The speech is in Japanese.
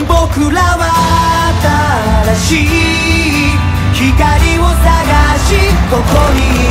僕らは新しい光を探しここに